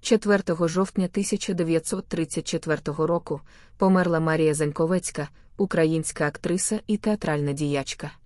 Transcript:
4 жовтня 1934 року померла Марія Заньковецька, українська актриса і театральна діячка.